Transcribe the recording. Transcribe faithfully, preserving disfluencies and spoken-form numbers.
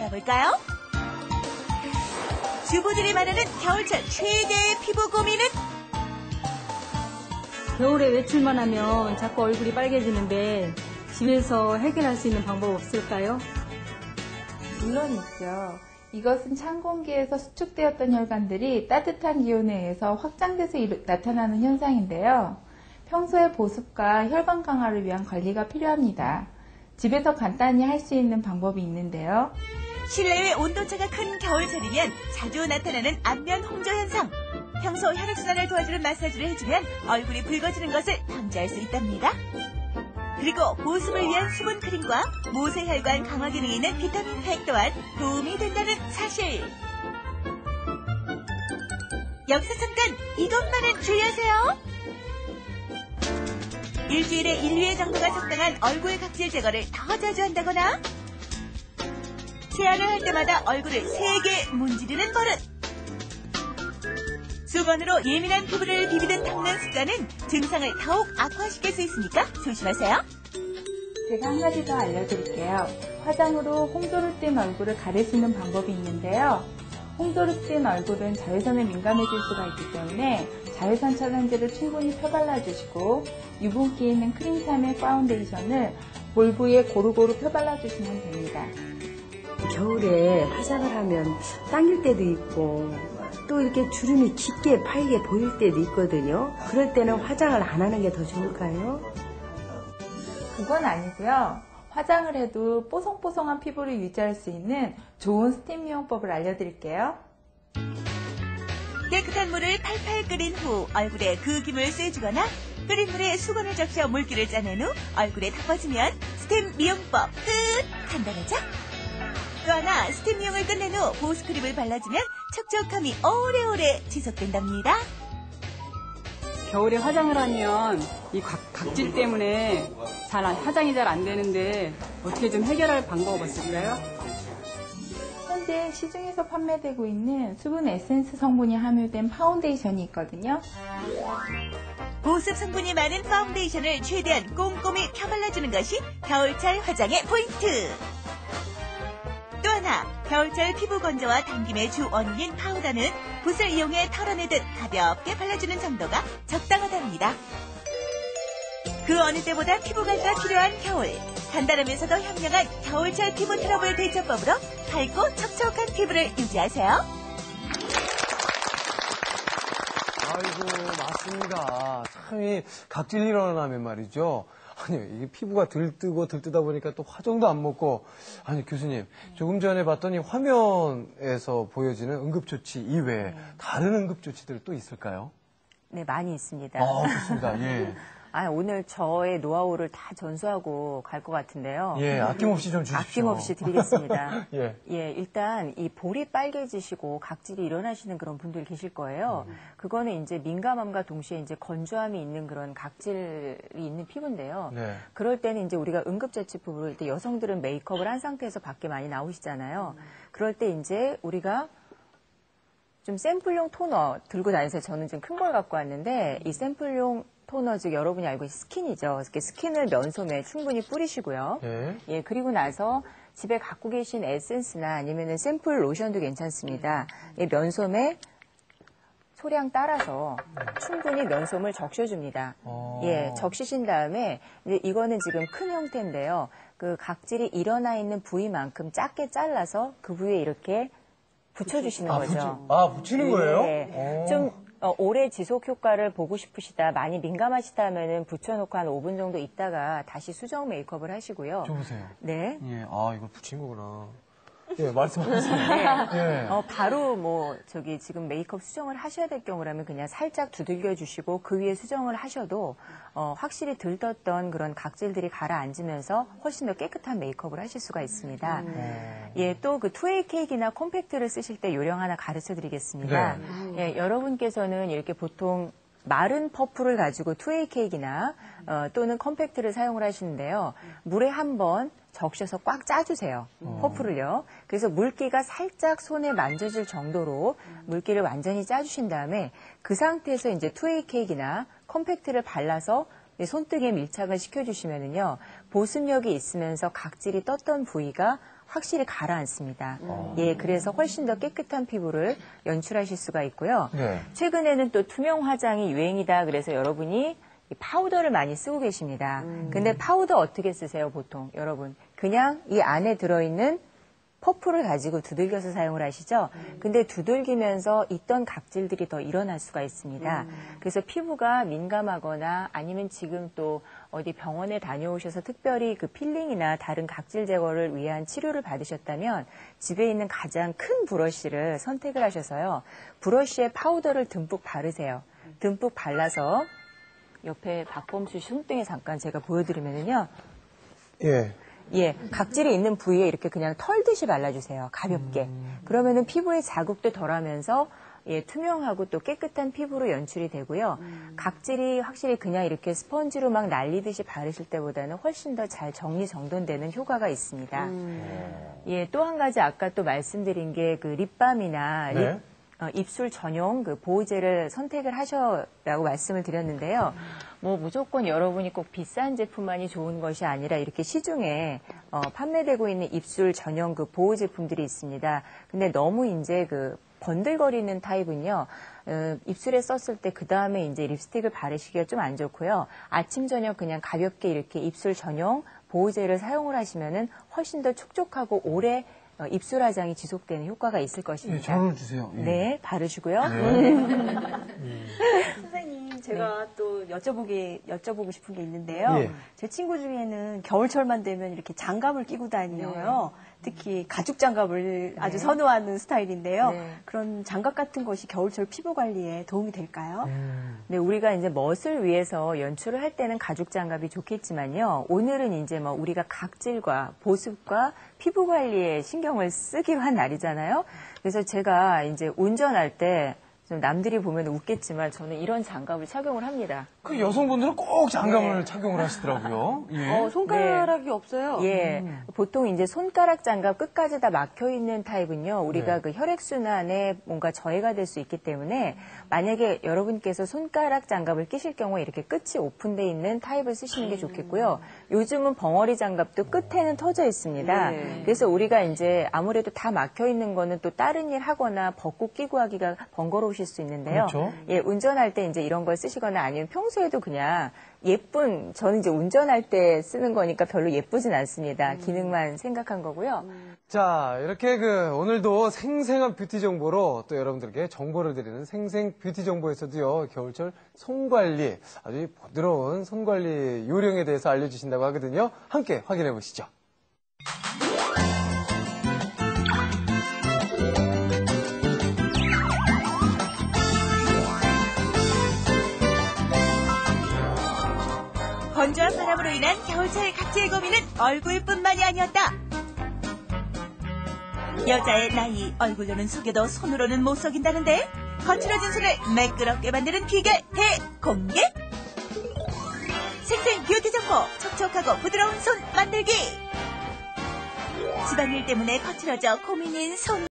알아볼까요? 주부들이 말하는 겨울철 최대의 피부 고민은? 겨울에 외출만 하면 자꾸 얼굴이 빨개지는데 집에서 해결할 수 있는 방법 없을까요? 물론 있죠. 이것은 찬 공기에서 수축되었던 혈관들이 따뜻한 기온에 의해서 확장돼서 이루, 나타나는 현상인데요. 평소에 보습과 혈관 강화를 위한 관리가 필요합니다. 집에서 간단히 할 수 있는 방법이 있는데요. 실내외 온도차가 큰 겨울철이면 자주 나타나는 안면 홍조 현상. 평소 혈액순환을 도와주는 마사지를 해주면 얼굴이 붉어지는 것을 방지할 수 있답니다. 그리고 보습을 위한 수분 크림과 모세혈관 강화 기능이 있는 비타민 백 또한 도움이 된다는 사실. 여기서 잠깐 이것만은 주의하세요. 일주일에 일 회 정도가 적당한 얼굴 각질 제거를 더 자주 한다거나 세안을 할 때마다 얼굴을 세게 문지르는 버릇. 수건으로 예민한 피부를 비비듯 닦는 습관은 증상을 더욱 악화시킬 수 있으니까 조심하세요. 제가 한 가지 더 알려드릴게요. 화장으로 홍조를 띤 얼굴을 가릴 수 있는 방법이 있는데요. 홍조를 띤 얼굴은 자외선에 민감해질 수가 있기 때문에 자외선 차단제를 충분히 펴발라주시고 유분기 있는 크림삼의 파운데이션을 볼 부위에 고루고루 펴발라주시면 됩니다. 겨울에 화장을 하면 당길 때도 있고 또 이렇게 주름이 깊게 파이게 보일 때도 있거든요. 그럴 때는 화장을 안 하는 게 더 좋을까요? 그건 아니고요. 화장을 해도 뽀송뽀송한 피부를 유지할 수 있는 좋은 스팀 미용법을 알려드릴게요. 깨끗한 물을 팔팔 끓인 후 얼굴에 그 김을 쐬주거나 끓인 물에 수건을 적셔 물기를 짜낸 후 얼굴에 덮어주면 스팀 미용법 끝! 간단하죠? 또 하나 스팀 미용을 끝낸 후 보습크림을 발라주면 촉촉함이 오래오래 지속된답니다. 겨울에 화장을 하면 이 각, 각질 때문에 잘 안, 화장이 잘 안 되는데 어떻게 좀 해결할 방법 없을까요? 현재 시중에서 판매되고 있는 수분 에센스 성분이 함유된 파운데이션이 있거든요. 보습 성분이 많은 파운데이션을 최대한 꼼꼼히 펴발라주는 것이 겨울철 화장의 포인트. 또 하나, 겨울철 피부 건조와 당김의 주 원인인 파우더는 붓을 이용해 털어내듯 가볍게 발라주는 정도가 적당하답니다. 그 어느 때보다 피부관리가 필요한 겨울. 간단하면서도 현명한 겨울철 피부 트러블 대처법으로 밝고 촉촉한 피부를 유지하세요. 아이고, 맞습니다. 참, 이 각질 일어나면 말이죠. 아니, 이게 피부가 들뜨고 들뜨다 보니까 또 화장도 안 먹고. 아니, 교수님, 조금 전에 봤더니 화면에서 보여지는 응급조치 이외에 네. 다른 응급조치들 또 있을까요? 네, 많이 있습니다. 아, 좋습니다. 예. 아, 오늘 저의 노하우를 다 전수하고 갈 것 같은데요. 예, 아낌없이 좀 주십시오. 아낌없이 드리겠습니다. 예. 예, 일단 이 볼이 빨개지시고 각질이 일어나시는 그런 분들 계실 거예요. 음. 그거는 이제 민감함과 동시에 이제 건조함이 있는 그런 각질이 있는 피부인데요. 네. 그럴 때는 이제 우리가 응급처치법을 볼 때 여성들은 메이크업을 한 상태에서 밖에 많이 나오시잖아요. 음. 그럴 때 이제 우리가 좀 샘플용 토너 들고 다니세요. 저는 좀 큰 걸 갖고 왔는데 이 샘플용 토너, 즉 여러분이 알고 있는 스킨이죠. 이렇게 스킨을 면솜에 충분히 뿌리시고요. 네. 예, 그리고 나서 집에 갖고 계신 에센스나 아니면 샘플 로션도 괜찮습니다. 예, 면솜에 소량 따라서 충분히 면솜을 적셔줍니다. 오. 예, 적시신 다음에 이제 이거는 지금 큰 형태인데요. 그 각질이 일어나 있는 부위만큼 작게 잘라서 그 부위에 이렇게 붙여주시는 아, 거죠. 붙이, 아, 붙이는 거예요? 네. 좀 어, 오래 지속 효과를 보고 싶으시다, 많이 민감하시다 하면은 붙여놓고 한 오 분 정도 있다가 다시 수정 메이크업을 하시고요. 줘보세요. 네. 예, 아, 이걸 붙인 거구나. 예, 말씀하세요. 네. 예. 어, 바로 뭐 저기 지금 메이크업 수정을 하셔야 될 경우라면 그냥 살짝 두들겨 주시고 그 위에 수정을 하셔도 어, 확실히 들떴던 그런 각질들이 가라앉으면서 훨씬 더 깨끗한 메이크업을 하실 수가 있습니다. 음. 예, 또 그 투웨이 케이크나 콤팩트를 쓰실 때 요령 하나 가르쳐 드리겠습니다. 네. 예, 여러분께서는 이렇게 보통 마른 퍼프를 가지고 투웨이 케이크나 어, 또는 컴팩트를 사용을 하시는데요. 물에 한번 적셔서 꽉 짜주세요. 어. 퍼프를요. 그래서 물기가 살짝 손에 만져질 정도로 물기를 완전히 짜주신 다음에 그 상태에서 이제 투웨이 케이크나 컴팩트를 발라서 손등에 밀착을 시켜주시면은요. 보습력이 있으면서 각질이 떴던 부위가 확실히 가라앉습니다. 음. 예, 그래서 훨씬 더 깨끗한 피부를 연출하실 수가 있고요. 네. 최근에는 또 투명 화장이 유행이다. 그래서 여러분이 이 파우더를 많이 쓰고 계십니다. 음. 근데 파우더 어떻게 쓰세요, 보통? 여러분. 그냥 이 안에 들어있는 퍼프를 가지고 두들겨서 사용을 하시죠. 근데 두들기면서 있던 각질들이 더 일어날 수가 있습니다. 그래서 피부가 민감하거나 아니면 지금 또 어디 병원에 다녀오셔서 특별히 그 필링이나 다른 각질 제거를 위한 치료를 받으셨다면 집에 있는 가장 큰 브러쉬를 선택을 하셔서요. 브러쉬에 파우더를 듬뿍 바르세요. 듬뿍 발라서 옆에 박범수 씨 손등에 잠깐 제가 보여드리면은요. 예. 예, 각질이 있는 부위에 이렇게 그냥 털듯이 발라주세요. 가볍게. 음. 그러면은 피부의 자극도 덜하면서 예, 투명하고 또 깨끗한 피부로 연출이 되고요. 음. 각질이 확실히 그냥 이렇게 스펀지로 막 날리듯이 바르실 때보다는 훨씬 더 잘 정리정돈되는 효과가 있습니다. 음. 예, 또 한 가지 아까 또 말씀드린 게 그 립밤이나 립, 네. 어, 입술 전용 그 보호제를 선택을 하셔라고 말씀을 드렸는데요. 뭐 무조건 여러분이 꼭 비싼 제품만이 좋은 것이 아니라 이렇게 시중에 어, 판매되고 있는 입술 전용 그 보호 제품들이 있습니다. 근데 너무 이제 그 번들거리는 타입은요. 어, 입술에 썼을 때 그 다음에 이제 립스틱을 바르시기가 좀 안 좋고요. 아침 저녁 그냥 가볍게 이렇게 입술 전용 보호제를 사용을 하시면은 훨씬 더 촉촉하고 오래 어, 입술 화장이 지속되는 효과가 있을 것입니다. 예, 저를 주세요. 예. 네, 바르시고요. 네. 선생님, 제가 네. 또 여쭤보기, 여쭤보고 싶은 게 있는데요. 예. 제 친구 중에는 겨울철만 되면 이렇게 장갑을 끼고 다녀요. 네. 특히 가죽 장갑을 아주 네. 선호하는 스타일인데요. 네. 그런 장갑 같은 것이 겨울철 피부 관리에 도움이 될까요? 음. 네, 우리가 이제 멋을 위해서 연출을 할 때는 가죽 장갑이 좋겠지만요. 오늘은 이제 뭐 우리가 각질과 보습과 피부 관리에 신경을 쓰기로 한 날이잖아요. 그래서 제가 이제 운전할 때 좀 남들이 보면 웃겠지만 저는 이런 장갑을 착용을 합니다. 그 여성분들은 꼭 장갑을 네. 착용을 하시더라고요. 예. 어, 손가락이 네. 없어요. 예, 음. 보통 이제 손가락 장갑 끝까지 다 막혀 있는 타입은요, 우리가 네. 그 혈액순환에 뭔가 저해가 될 수 있기 때문에 만약에 여러분께서 손가락 장갑을 끼실 경우에 이렇게 끝이 오픈돼 있는 타입을 쓰시는 게 좋겠고요. 요즘은 벙어리 장갑도 끝에는 터져 있습니다. 네. 그래서 우리가 이제 아무래도 다 막혀 있는 거는 또 다른 일 하거나 벗고 끼고 하기가 번거로우실 수 있는데요. 그렇죠. 예, 운전할 때 이제 이런 걸 쓰시거나 아니면 평소에도 그냥 예쁜, 저는 이제 운전할 때 쓰는 거니까 별로 예쁘진 않습니다. 기능만 생각한 거고요. 자, 이렇게 그 오늘도 생생한 뷰티 정보로 또 여러분들께 정보를 드리는 생생 뷰티 정보에서도요, 겨울철 손 관리, 아주 부드러운 손 관리 요령에 대해서 알려주신다고 하거든요. 함께 확인해 보시죠. 건조한 바람으로 인한 겨울철 각질 고민은 얼굴뿐만이 아니었다. 여자의 나이, 얼굴로는 속여도 손으로는 못 속인다는데 거칠어진 손을 매끄럽게 만드는 비결 대공개! 생생 뷰티 정보, 촉촉하고 부드러운 손 만들기! 집안일 때문에 거칠어져 고민인 손